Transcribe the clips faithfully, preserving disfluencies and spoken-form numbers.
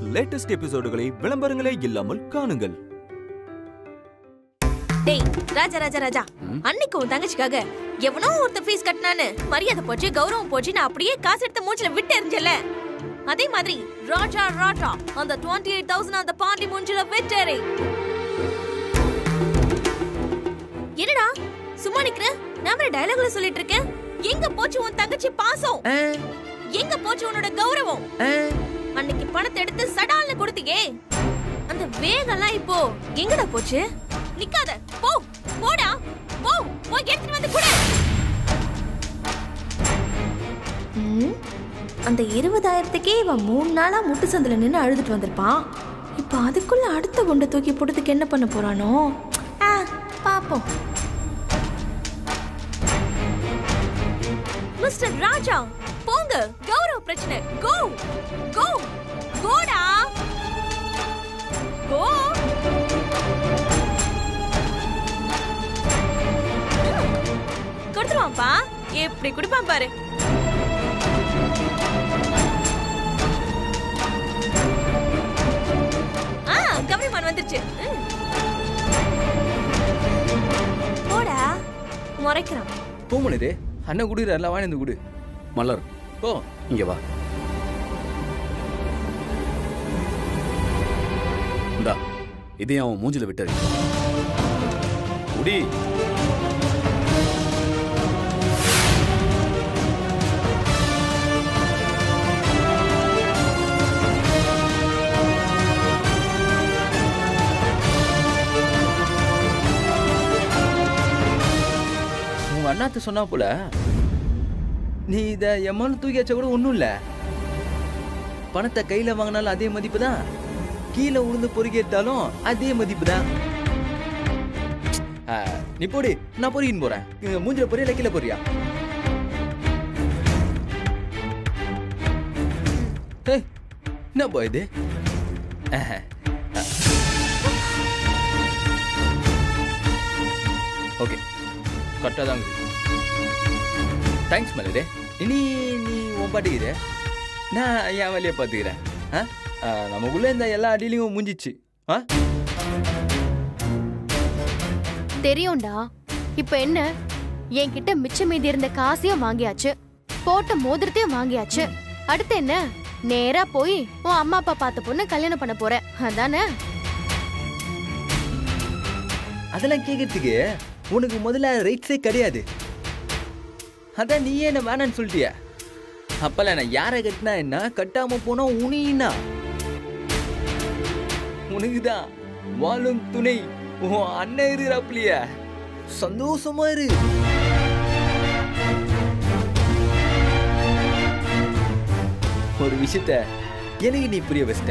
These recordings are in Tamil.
லேட்டஸ்ட் எபிசோடுகளை விளம்பரங்களே இல்லாமல் காணுங்கள். டேய் ராஜா ராஜா ராஜா, அன்னைக்கு உன் தங்கச்சிக்காக எவனோ ஒருத்த ஃபீஸ் கட்டினான்னு மரியாதை போச்சு, கௌரவம் போச்சு, நான் அப்படியே காசு எடுத்து மூஞ்சில விட்டு எறிஞ்சல. அதே மாதிரி ராஜா ராஜா அந்த இருபத்தி எட்டு ஆயிரம் அந்த பாண்டி மூஞ்சில விட்டேரே. என்னடா சும்மா நிக்கிற? நான் வேற டயலாக்ல சொல்லிட்டு இருக்கேன். எங்க போச்சு உன் தங்கச்சி பாசம்? எங்க போச்சு உன்னோட கௌரவம்? அன்னைக்கு பணத்தை எடுத்து சடால்னு கொடுத்தீங்க, அந்த வேகம்லாம் இப்போ எங்கடா போச்சு? நிக்காத, போ போடா, போ போய் எடுத்துட்டு வந்து கொடு. அந்த இருபதாயிரத்துக்கே இவன் மூணு நாளா முட்டு சந்தில நின்று அழுதுட்டு வந்திருப்பான். இப்போ அதுக்குள்ள அடுத்த குண்டை தூக்கி போடுறதுக்கு என்ன பண்ண போறானோ? ஆ பாப்போம். மிஸ்டர் ராஜா போங்க, கௌரவ பிரச்சனை. கோ கோ கோடா கோ. கொடுத்துருவான்ப்பா, எப்படி குடிப்பான் பாரு. ஆ கவரிமான் வந்துருச்சு. போடா, முறைக்கிறான். போமுனதே அண்ணன் குடிக்கிறார்ல, வாங்கி குடு. மலர் ஓ இங்க வா. இந்தா இதையும் அவன் மூஞ்சில விட்டாரு. குடி. உங்க அண்ணாத்த சொன்னா போல நீ இத எம்மாலும் தூக்கி வச்சா கூட ஒண்ணும் இல்ல. பணத்தை கையில வாங்கினாலும் அதே மதிப்பு தான், கீழே உளுந்து பொறுக்கி எடுத்தாலும் அதே மதிப்பு தான். நீ போடி, நான் பொறுக்கின்னு போறேன். மூஞ்சில பொறியா கீழே பொறியா? என்ன போ இது? ஓகே கரெக்டா தான். தேங்க்ஸ் மலரே. இனி நீ உன் பாட்டுக்கிற, நான் என் வேலையை பார்த்துக்கிறேன். நமக்குள்ள இந்த எல்லா அடியிலையும் முடிஞ்சிச்சு. தெரியும்டா. இப்ப என்ன, என்கிட்ட மிச்சம் மீதி இருந்த காசையும் வாங்கியாச்சு, போட்ட மோதிரத்தையும் வாங்கியாச்சு. அடுத்து என்ன, நேரா போய் உன் அம்மா அப்பா பார்த்த பொண்ணு கல்யாணம் பண்ண போற, அதானே? அதெல்லாம் கேட்கறதுக்கு உனக்கு முதல்ல ரைட்ஸே கிடையாது. அதான் நீயே என்ன வேணான்னு சொல்லிட்டிய. அப்பல நான் யாரை கட்டினா என்ன, கட்டாம போனா உனினா உனக்குதான் வாழும் துணை உன் அண்ணன் இருக்கிறாப்லைய. சந்தோஷமா இரு. ஒரு விஷயத்த எனக்கு நீ புரிய வச்சிட்ட.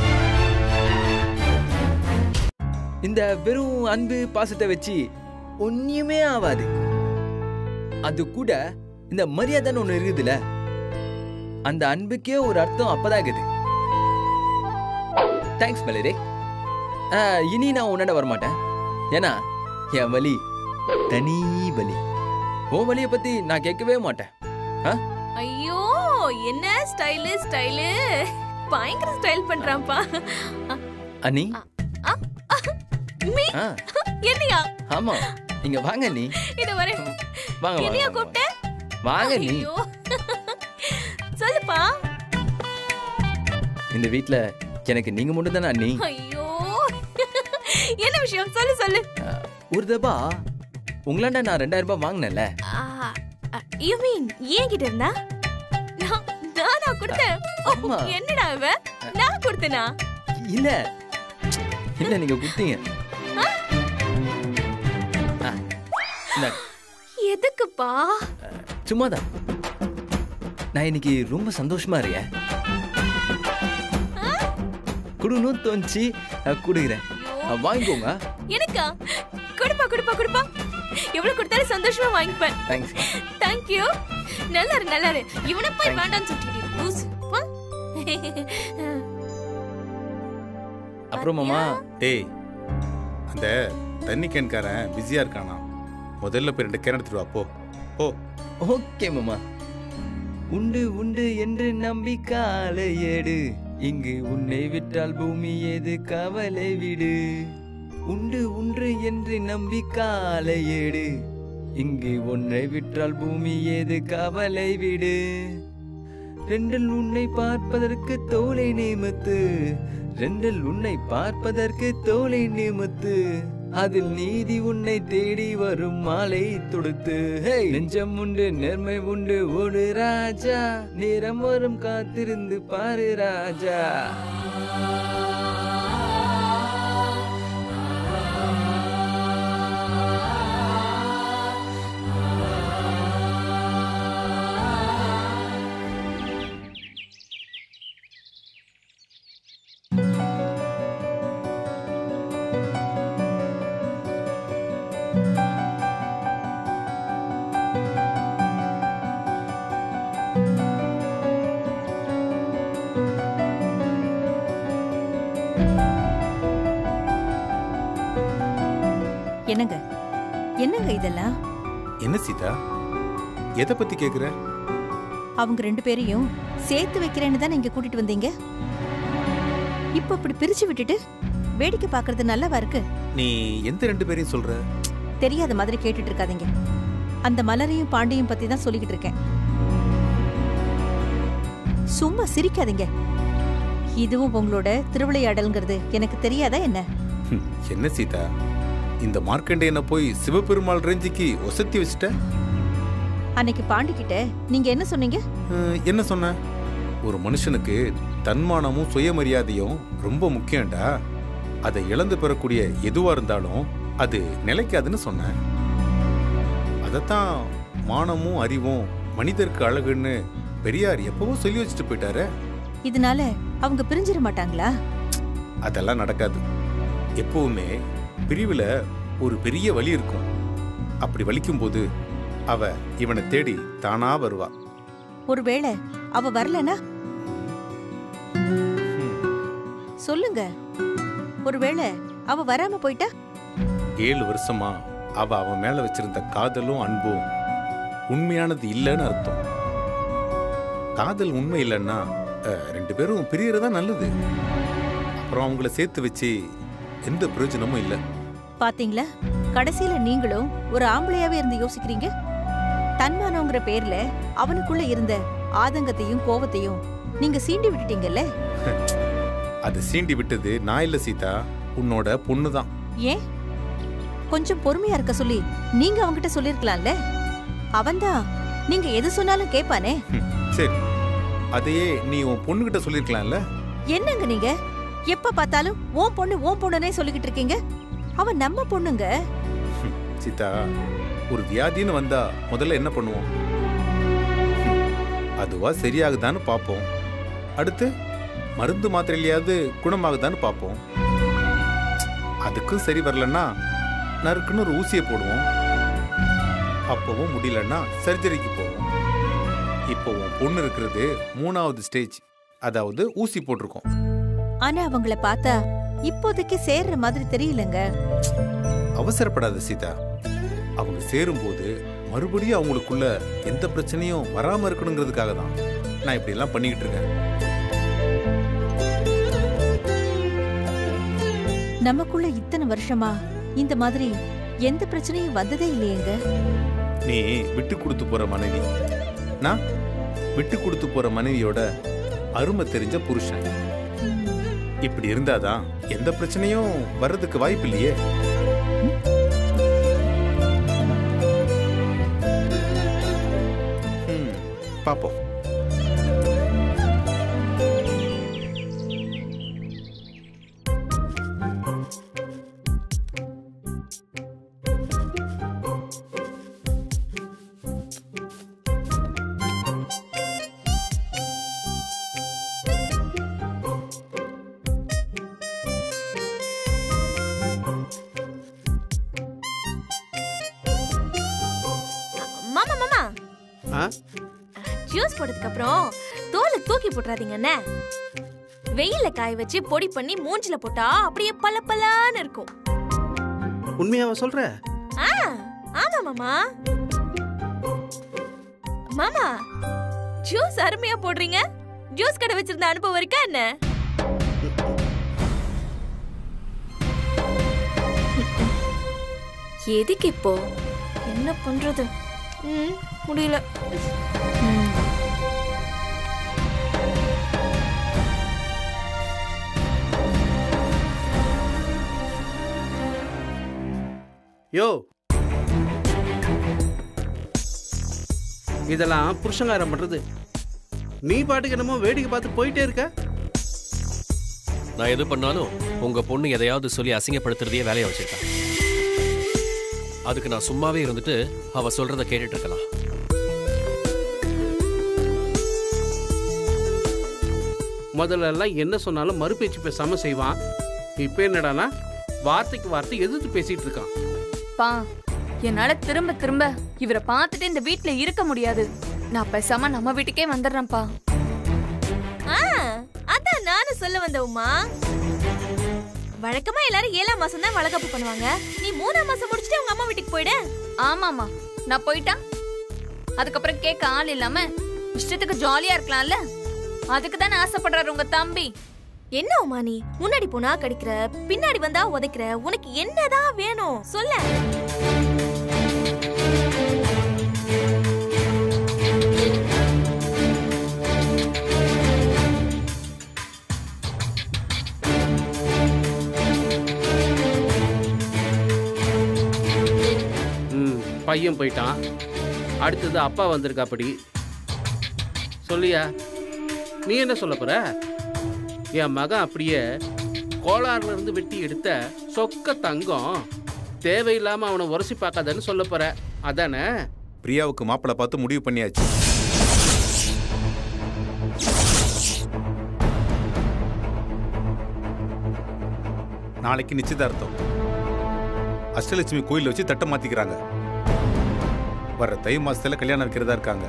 இந்த வெறும் அன்பு பாசத்தை வச்சு ஒன்னுமே ஆகாது. அது கூட இந்த மரியாதைன்னு ஒண்ணு இருக்குதுல, அந்த அன்புக்கே ஒரு அர்த்தம் அப்பதான் இருக்குது. தேங்க்ஸ் மலரே. இனி நான் உன்னோட வரமாட்டேன். ஏன்னா என் வலி தனி வலி. உன் வலியை பத்தி நான் கேட்கவே மாட்டேன். ஐயோ என்ன ஸ்டைலு ஸ்டைலு, பயங்கர ஸ்டைல் பண்றான்ப்பா. அண்ணி என்னையா? ஆமா இங்க வாங்க நீ. இத வர வாங்க என்னையா கூப்பிட்ட? வாங்க நீ. சொல்லுப்பா. இந்த வீட்ல எனக்கு நீங்க மட்டும் தானே அண்ணி? ஐயோ என்ன விஷயம் சொல்லு சொல்லு. ஒரு தபா உங்களாண்ட நான் ரெண்டாயிரம் ரூபாய் வாங்கினேன்ல. யூ மீன் ஏன் கிட்ட இருந்தா? நானா கொடுத்தேன்? என்னடா இவ, நான் கொடுத்தேனா? இல்ல இல்ல நீங்க கொடுத்தீங்க. எதுக்குப்பா? சும்மாதான். நான் இன்னைக்கு ரொம்ப சந்தோஷமா இருக்கேன். குடுன்னு தோணுச்சு, குடுக்கிறேன். வாங்கிக்கோங்க. எனக்கா? குடுப்பா குடுப்பா குடுப்பா. எவ்வளவு கொடுத்தாலும் சந்தோஷமா வாங்கிப்பேன். தேங்க்ஸ். Thank you. நல்லா இரு நல்லா இரு. இவனை போய் வேண்டான்னு சொல்லிட்டு லூஸ். அப்புறம் மாமா. டேய் அந்த தண்ணி கேன்காரன் பிஸியா இருக்கானா, முதல்ல போய் ரெண்டு கேன் எடுத்துட்டு வா போ. ஓ ஓகே மாமா. உண்டு உண்டு என்று நம்பி காலை ஏடு, இங்கு உன்னை விட்டால் பூமி ஏது கவலை விடு. உண்டு உண்டு என்று நம்பி காலை ஏடு. இங்கு உன்னை விட்டால் பூமி ஏது கவலை விடு. ரெண்டில் உன்னை பார்ப்பதற்கு தோலை நிமித்து. ரெண்டில் உன்னை பார்ப்பதற்கு தோலை நிமித்து. அதில் நீதி உன்னை தேடி வரும் மாலை தொடுத்து. நெஞ்சம் உண்டு நேர்மை உண்டு ஓடு ராஜா. நேரம் வரும் காத்திருந்து பாரு ராஜா. என்னங்க என்னங்க இதெல்லாம்? என்ன சீதா, எதை பத்தி கேக்குற? அவங்க ரெண்டு பேரையும் சேர்த்து வைக்கிறேன்னு தான் இங்க கூட்டிட்டு வந்தீங்க. இப்ப இப்படி பிரிச்சு விட்டுட்டு வேடிக்கை பாக்குறது நல்லவா இருக்கு? நீ எந்த ரெண்டு பேரையும் சொல்ற? தெரியாத மாதிரி கேட்டுட்டு இருக்காதீங்க. அந்த மலரையும் பாண்டியும் பத்தி தான் சொல்லிக்கிட்டு இருக்கேன். சும்மா சிரிக்காதீங்க. இதுவும் உங்களோட திருவிளையாடல்ங்கிறது எனக்கு தெரியாதா என்ன? என்ன சீதா, இந்த மார்க்கண்டேயனை போய் சிவபெருமாள் ரேஞ்சுக்கு ஒசத்தி வச்சுட்ட. அன்னைக்கு பாண்டிக்கிட்ட நீங்க என்ன சொன்னீங்க? என்ன சொன்ன? ஒரு மனுஷனுக்கு தன்மானமும் சுயமரியாதையும் ரொம்ப முக்கியம்டா. அதை இழந்து பெறக்கூடிய எதுவா இருந்தாலும் அது நிலைக்காதுன்னு சொன்ன. அதத்தான் மானமும் அறிவும் மனிதருக்கு அழகுன்னு பெரியார் எப்பவும் சொல்லி வச்சுட்டு போயிட்டாரு. இதனால அவங்க பிரிஞ்சிட மாட்டாங்களா? அதெல்லாம் நடக்காது. எப்பவுமே பிரிவுல ஒரு பெரிய வலி இருக்கும். அப்படி வலிக்கும் போது அவ இவனை தேடி தானா வருவா. ஒருவேளை அவ வரலனா சொல்லுங்க. ஒருவேளை அவ வராம போயிட்டா? ஏழு வருஷமா அவ அவன் மேல வச்சிருந்த காதலும் அன்பும் உண்மையானது இல்லைன்னு அர்த்தம். காதல் உண்மை இல்லைன்னா ரெண்டு பேரும் பிரியறதா நல்லது. அப்புறம் அவங்கள சேர்த்து வச்சு எந்த பிரயோஜனமும் இல்லை. பாத்தீங்களா, கடைசியில நீங்களும் ஒரு ஆம்பளையாவே இருந்து யோசிக்கிறீங்க. தன்மானங்கிற பேர்ல அவனுக்குள்ள இருந்த ஆதங்கத்தையும் கோவத்தையும் நீங்க சீண்டி விட்டுட்டீங்கல்ல. அது சீண்டி விட்டது நான் இல்ல சீதா, உன்னோட பொண்ணுதான். ஏன் கொஞ்சம் பொறுமையா இருக்க சொல்லி நீங்க அவன்கிட்ட சொல்லிருக்கலாம்ல. அவன்தான் நீங்க எது சொன்னாலும் கேட்பானே. சரி, அதையே நீ உன் பொண்ணுகிட்ட சொல்லிருக்கலாம்ல. என்னங்க நீங்க எப்ப பார்த்தாலும் ஓன் பொண்ணு ஓன் பொண்ணுனே சொல்லிக்கிட்டு இருக்கீங்க? அவன் நம்ம பொண்ணுங்க. சீதா, ஒரு வியாதின்னு வந்தா முதல்ல என்ன பண்ணுவோம்? அதுவா சரியாகுதான்னு பார்ப்போம். அடுத்து மருந்து மாத்திரையிலையாவது குணமாகுதான்னு பார்ப்போம். அதுக்கும் சரி வரலன்னா நறுக்குன்னு ஒரு ஊசியை போடுவோம். அப்பவும் முடியலன்னா சர்ஜரிக்கு போவோம். இப்போ உன் பொண்ணு இருக்கிறது மூணாவது ஸ்டேஜ், அதாவது ஊசி போட்டிருக்கோம். ஆனா அவங்கள பார்த்தா இப்போதைக்கு சேர்ற மாதிரி தெரியலங்க. அவசரப்படாத சீதா. அவங்க சேரும்போது மறுபடியும் அவங்களுக்குள்ள எந்த பிரச்சனையும் வராம இருக்கணுங்கிறதுக்காக தான் நான் இப்படி எல்லாம் பண்ணிக்கிட்டு இருக்கேன். நமக்குள்ள இத்தனை வருஷமா இந்த மாதிரி எந்த பிரச்சனையும் வந்ததே இல்லையேங்க. நீ விட்டு கொடுத்து போற மனைவி, நான் விட்டு கொடுத்து போற மனைவியோட அருமை தெரிஞ்ச புருஷன். இப்படி இருந்தாதான் எந்த பிரச்சனையும் வர்றதுக்கு வாய்ப்பு இல்லையே. பாப்போம். மாமா மாமா ஜூஸ் போட்டதுக்கு அப்புறம் தோலை தூக்கி போட்டுறாதீங்கண்ணே. வெயில்ல காய வச்சு பொடி பண்ணி மூஞ்சில போட்டா அப்படியே பளபளன்னு இருக்கும். உண்மையாவா சொல்ற? ஆ, ஆமா மாமா. மாமா ஜூஸ் அருமையா போடுறீங்க. ஜூஸ் கடை வச்சிருந்த அனுபவம் இருக்கா என்ன? எதுக்கு இப்போ என்ன பண்றது? ம், முடியல. யோ, இதெல்லாம் புருஷங்காரம் பண்றது. நீ பாட்டுக்கு என்னமோ வேடிக்கை பார்த்து போயிட்டே இருக்க. நான் எது பண்ணாலும் உங்க பொண்ணு எதையாவது சொல்லி அசிங்கப்படுத்துறதையே வேலையை வச்சிருக்கேன். அதுக்கு நான் சும்மாவே இருந்துட்டு அவ சொல்றத கேட்டுட்டு இருக்கலாம். முதல்ல எல்லாம் என்ன சொன்னாலும் மறுபேச்சு பேசாம செய்வான். இப்ப என்னடானா வார்த்தைக்கு வார்த்தை எதிர்த்து பேசிட்டு இருக்கான். பா, என்னால திரும்ப திரும்ப இவரை பார்த்துட்டு இந்த வீட்ல இருக்க முடியாது. நான் பேசாம நம்ம வீட்டுக்கே வந்துடுறேன்ப்பா. அதான் நானும் சொல்ல வந்த உமா. வழக்கமா எல்லாரும் ஏழாம் மாசம் தான் வளகாப்பு பண்ணுவாங்க. நீ மூணாம் மாசம் முடிச்சுட்டு உங்க அம்மா வீட்டுக்கு போயிடு. ஆமாமா, நான் போயிட்டா அதுக்கப்புறம் கேட்க ஆள் இல்லாம இஷ்டத்துக்கு ஜாலியா இருக்கலாம்ல. அதுக்கு தானே ஆசைப்படுறாரு உங்க தம்பி. என்ன உமா நீ முன்னாடி போனா கடிக்கிற, பின்னாடி வந்தா உதைக்கிற. உனக்கு என்னதான் வேணும் சொல்ல? பையன் போயிட்டான், அடுத்தது அப்பா வந்திருக்கா. அப்படி சொல்லியா? நீ என்ன சொல்ல போற? என் மகன் அப்படியே கோளாறுல இருந்து வெட்டி எடுத்த சொக்க தங்கம், தேவையில்லாம அவனை உரசி பார்க்காதன்னு சொல்ல போற, அதானே? பிரியாவுக்கு மாப்பிள்ளை பார்த்து முடிவு பண்ணியாச்சு. நாளைக்கு நிச்சயதார்த்தம். அஷ்டலட்சுமி கோயில வச்சு தட்டை மாத்திக்கிறாங்க. வர்ற தை மாசத்துல கல்யாணம் வைக்கிறதா இருக்காங்க.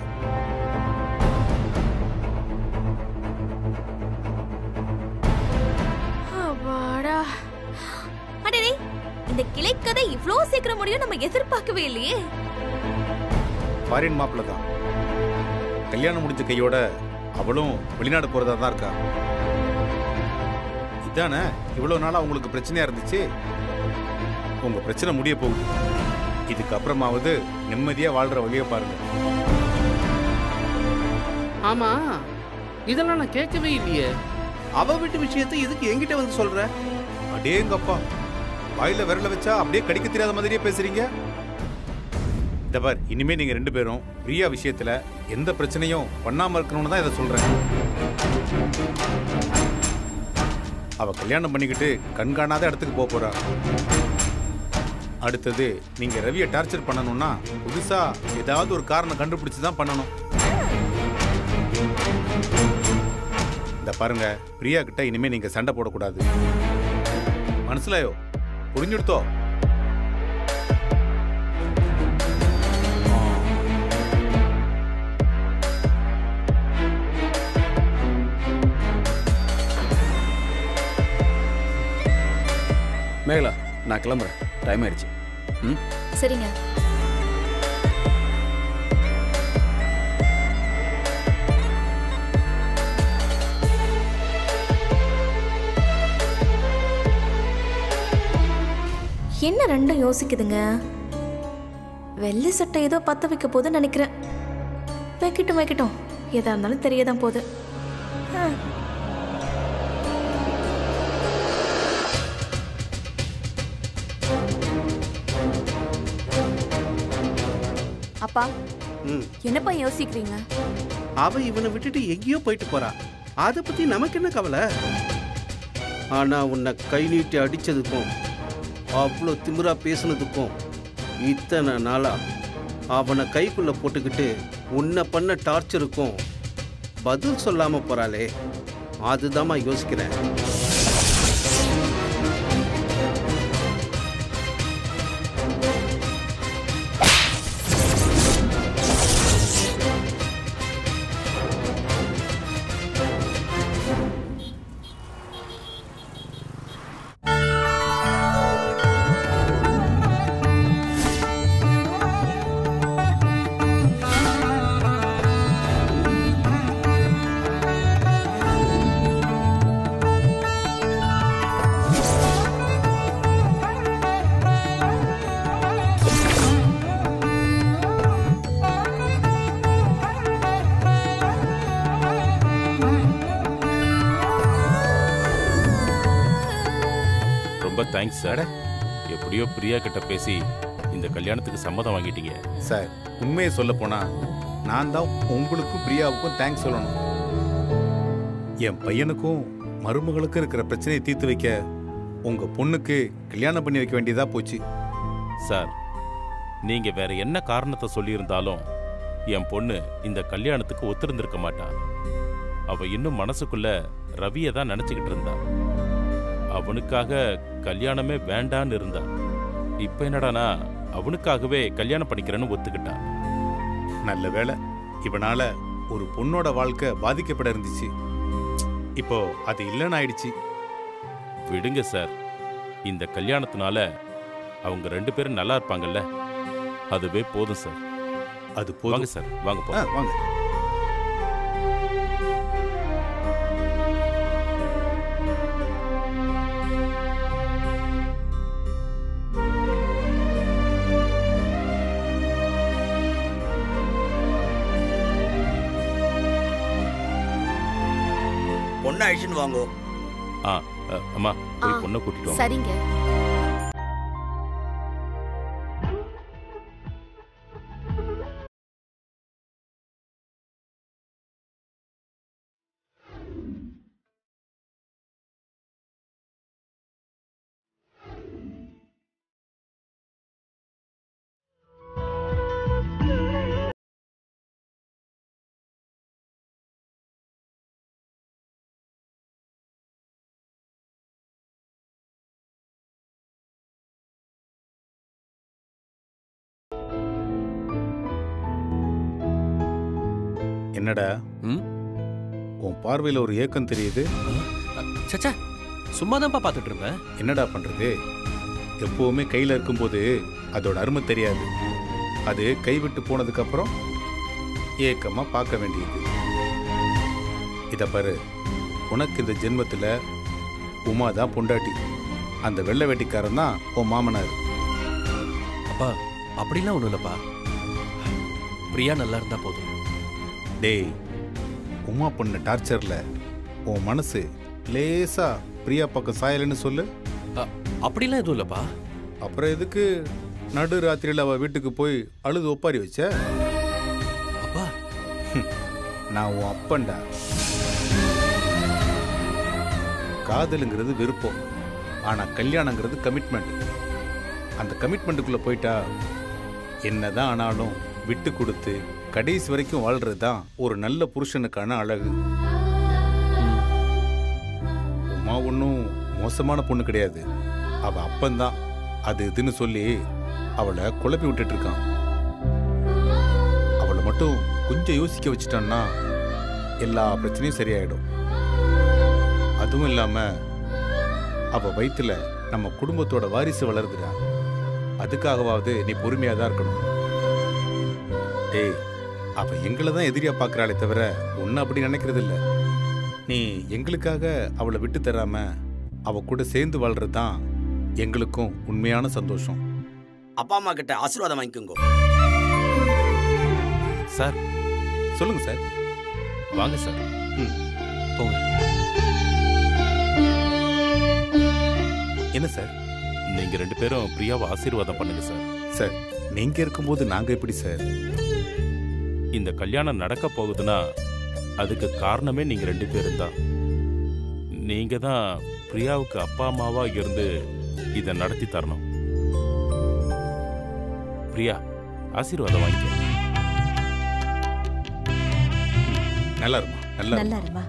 இந்த கிளைக்கதை இவ்ளோ சீக்கிரம் முடியும் நம்ம எதிர்பார்க்கவே இல்லையே. ஃபாரின் மாப்பிள்ள தான். கல்யாணம் முடிஞ்ச கையோட அவளும் வெளிநாடு போறதா தான் இருக்கா. இதானே இவ்வளவு நாளா உங்களுக்கு பிரச்சனையா இருந்துச்சு. உங்க பிரச்சனை முடிய போகுது. இதுக்கப்புறமாவது நிம்மதியா வாழ்ற வழியை பாருங்க. ஆமா, இதெல்லாம் நான் கேட்கவே இல்லையே. அவ வீட்டு விஷயத்தை எதுக்கு என்கிட்ட வந்து சொல்ற? அடேங்கப்பா, வாயில விரல வச்சா அப்படியே கடிக்க தெரியாத மாதிரியே பேசுறீங்க. இந்த பார், இனிமே நீங்க ரெண்டு பேரும் பிரியா விஷயத்துல எந்த பிரச்சனையும் பண்ணாம இருக்கணும்னு தான் இதை சொல்றேன். அவ கல்யாணம் பண்ணிக்கிட்டு கண்காணாத இடத்துக்கு போக போறா. அடுத்தது நீங்க ரவியை டார்ச்சர் பண்ணணும்னா புதுசா ஏதாவது ஒரு காரணம் கண்டுபிடிச்சு தான் பண்ணணும். இந்த பாருங்க, பிரியா கிட்ட இனிமே நீங்க சண்டை போடக்கூடாது. மனசுலயோ புரிஞ்சுடுத்தோ? மேகலா, நான் கிளம்புறேன். டைம் ஆயிடுச்சு. ம், சரிங்க. என்ன ரெண்டும் யோசிக்குதுங்க? வெள்ளை சட்டை ஏதோ பத்த வைக்க போது நினைக்கிறேன். வைக்கட்டும் வைக்கட்டும், எதா இருந்தாலும் தெரியதான் போகுது. அப்பா, என்னப்பா யோசிக்கிறீங்க? அவ இவனை விட்டுட்டு எங்கேயோ போயிட்டு போறா. அதை பத்தி நமக்கு என்ன கவலை? ஆனா உன்னை கை நீட்டி அடிச்சதுக்கும் அவ்வளோ திமிரா பேசுனதுக்கும் இத்தனை நாளா அவனை கைக்குள்ள போட்டுக்கிட்டு உன்னை பண்ண டார்ச்சருக்கும் பதில் சொல்லாம போறாளே, அதுதாம்மா யோசிக்கிறேன். ரொம்ப தேங்க்ஸ் சார். எப்படியோ பிரியா கிட்ட பேசி இந்த கல்யாணத்துக்கு சம்மதம் வாங்கிட்டீங்க சார். உண்மையை சொல்ல போனா நான் தான் உங்களுக்கும் பிரியாவுக்கும் தேங்க்ஸ் சொல்லணும். என் பையனுக்கும் மருமகளுக்கும் இருக்கிற பிரச்சனையை தீர்த்து வைக்க உங்க பொண்ணுக்கு கல்யாணம் பண்ணி வைக்க வேண்டியதா போச்சு சார். நீங்க வேற என்ன காரணத்தை சொல்லியிருந்தாலும் என் பொண்ணு இந்த கல்யாணத்துக்கு ஒத்திருந்திருக்க மாட்டா. அவ இன்னும் மனசுக்குள்ள ரவியை தான் நினைச்சுக்கிட்டு இருந்தா. அவனுக்காக கல்யாணமே வேண்டான்னு இருந்தா. இப்ப என்னடானா அவனுக்காகவே கல்யாணம் பண்ணிக்கிறேன்னு ஒத்துக்கிட்டா. நல்ல வேளை, இவனால ஒரு பொண்ணோட வாழ்க்கை பாதிக்கப்பட இருந்துச்சு. இப்போ அது இல்லைன்னு ஆயிடுச்சு. விடுங்க சார். இந்த கல்யாணத்தினால அவங்க ரெண்டு பேரும் நல்லா இருப்பாங்கல்ல, அதுவே போதும் சார். அது போதும். வாங்க சார், வாங்க போலாம். வாங்க. பொண்ணு அழிச்சுன்னு வாங்கோ. ஆ அம்மா போய் பொண்ணை கூட்டிட்டு வாங்க. சரிங்க. என்னடா உன் பார்வையில் ஒரு ஏக்கம் தெரியுது? சச்சா, சும்மாதான்ப்பா பார்த்துட்டு இருப்பேன். என்னடா பண்றது? எப்பவுமே கையில இருக்கும்போது அதோட அருமை தெரியாது. அது கைவிட்டு போனதுக்கு அப்புறம் ஏக்கமா பார்க்க வேண்டியது. இத பாரு, உனக்கு இந்த ஜென்மத்துல உமா தான் பொண்டாட்டி. அந்த வெள்ளை வெட்டிக்காரன் தான் உன் மாமனார். அப்பா அப்படிலாம் ஒண்ணும் இல்லப்பா. பிரியா நல்லா இருந்தா போதும். டேய், உமா பண்ண டார்ச்சர்ல உன் மனசு லேசா பிரியா பக்கம் சாயலன்னு சொல்லு. அப்படிலாம் எதுவும் இல்லப்பா. அப்புறம் எதுக்கு நடு ராத்திரியில் அவ வீட்டுக்கு போய் அழுது ஒப்பாரி வச்ச? அப்பா, நான் உன் அப்பன்டா. காதலுங்கிறது விருப்பம், ஆனா கல்யாணங்கிறது கமிட்மெண்ட். அந்த கமிட்மெண்ட்டுக்குள்ள போயிட்டா என்னதான் ஆனாலும் விட்டு கொடுத்து கடைசி வரைக்கும் வாழ்றது தான் ஒரு நல்ல புருஷனுக்கான அழகு. உமா ஒன்றும் மோசமான பொண்ணு கிடையாது. அவ அப்பந்தான் அது இதுன்னு சொல்லி அவளை குழப்பி விட்டுட்டு இருக்கான். அவளை மட்டும் கொஞ்சம் யோசிக்க வச்சுட்டான்னா எல்லா பிரச்சனையும் சரியாயிடும். அதுவும் இல்லாம அவ வயிற்றுல நம்ம குடும்பத்தோட வாரிசு வளருதுடா. அதுக்காகவாவது நீ பொறுமையா தான் இருக்கணும். டேய், அவ எங்களை தான் எதிரியா பாக்குறாளே தவிர ஒன்னு அப்படி நினைக்கிறது இல்ல. நீ எங்களுக்காக அவளை விட்டு தராம அவ கூட சேர்ந்து வாழ்றது தான் எங்களுக்கும் உண்மையான சந்தோஷம். அப்பா அம்மா கிட்ட ஆசீர்வாதம் வாங்கிக்கோங்க. சார் சொல்லுங்க சார். வாங்க சார். ம், போங்க. என்ன சார்? நீங்க ரெண்டு பேரும் பிரியாவை ஆசீர்வாதம் பண்ணுங்க சார். சார், நீங்க இருக்கும்போது நாங்க எப்படி சார்? இந்த கல்யாணம் நடக்க போகுதுன்னா அதுக்கு காரணமே நீங்க ரெண்டு பேரும் தான். நீங்க தான் பிரியாவுக்கு அப்பா அம்மாவா இருந்து இதை நடத்தி தரணும். பிரியா, ஆசீர்வாதம் வாங்கிக்க. நல்லா இருமா, நல்லா நல்லா இருமா.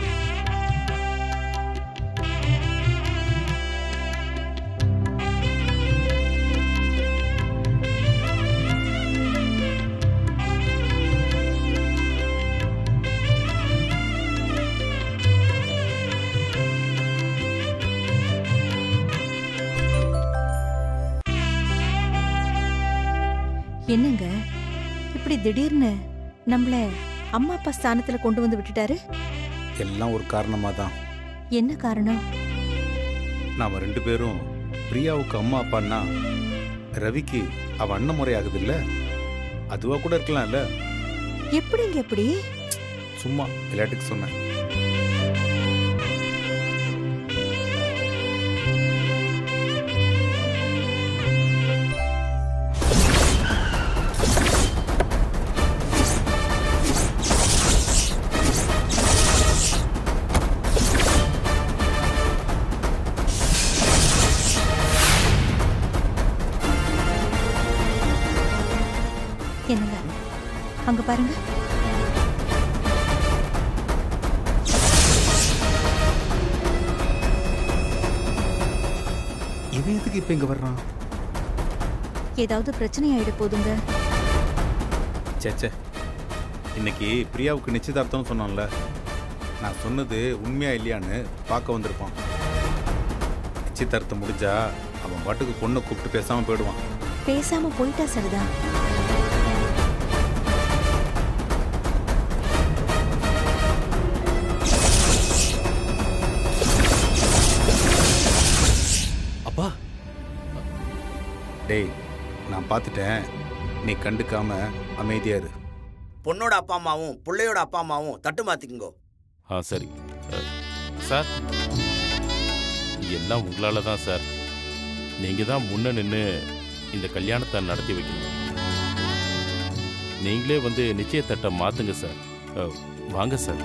என்னங்க இப்படி திடீர்னு நம்மள அம்மா அப்பா ஸ்தானத்துல கொண்டு வந்து விட்டுட்டாரு? எல்லாம் ஒரு காரணமா தான். என்ன காரணம்? நாம ரெண்டு பேரும் பிரியாவுக்கு அம்மா அப்பான்னா ரவிக்கு அவ அண்ணன் முறை ஆகுது இல்ல, அதுவா கூட இருக்கலாம்ல. எப்படிங்க எப்படி? சும்மா விளையாட்டுக்கு சொன்னேன். என்னங்க அங்க பாருங்க. இவன் எதுக்கு இப்ப இங்க வர்றான்? ஏதாவது பிரச்சனை ஆயிட போதுங்க. சேச்சே, இன்னைக்கு பிரியாவுக்கு நிச்சயதார்த்தம் சொன்னான்ல, நான் சொன்னது உண்மையா இல்லையான்னு பார்க்க வந்திருப்பான். நிச்சயதார்த்தம் முடிஞ்சா அவன் பாட்டுக்கு பொண்ணை கூப்பிட்டு பேசாம போயிடுவான். பேசாம போயிட்டா சரிதான். அப்பா டேய், நான் பார்த்துட்டேன், நீ கண்டுக்காம அமைதியா இரு. பொண்ணோட அப்பா அம்மாவும் பிள்ளையோட அப்பா அம்மாவும் தட்டு மாத்திக்குங்கோ. ஆ சரி அ, சார் எல்லாம் உங்களால தான் சார். நீங்க தான் முன்ன நின்று இந்த கல்யாணத்தை நடத்தி வைக்கணும். நீங்களே வந்து நிச்சயத்தட்டை மாத்துங்க சார். அ, வாங்க சார்.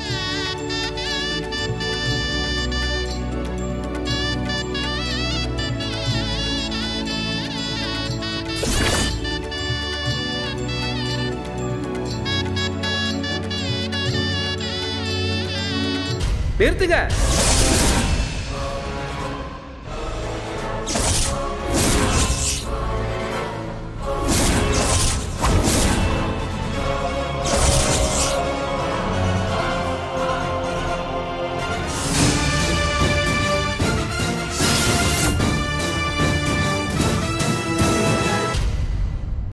நிறுத்துங்க.